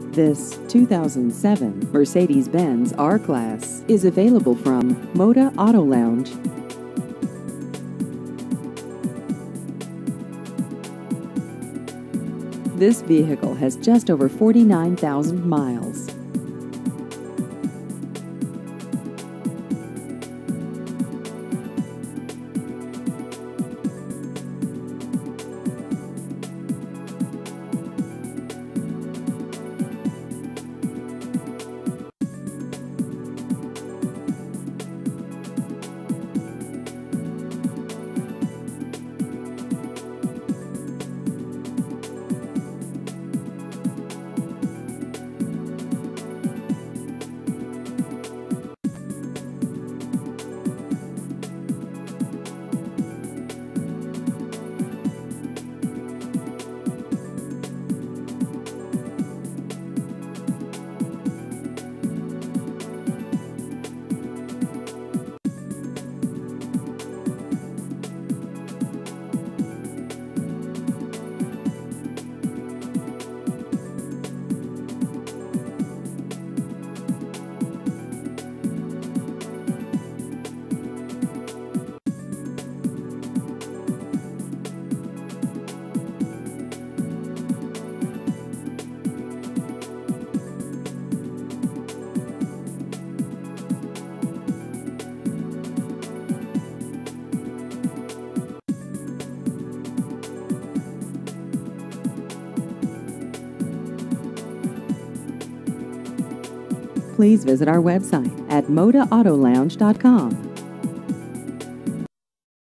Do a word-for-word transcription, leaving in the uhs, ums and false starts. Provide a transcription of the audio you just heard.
This two thousand seven Mercedes-Benz R-Class is available from Moda Auto Lounge. This vehicle has just over forty-nine thousand miles. Please visit our website at moda auto lounge dot com.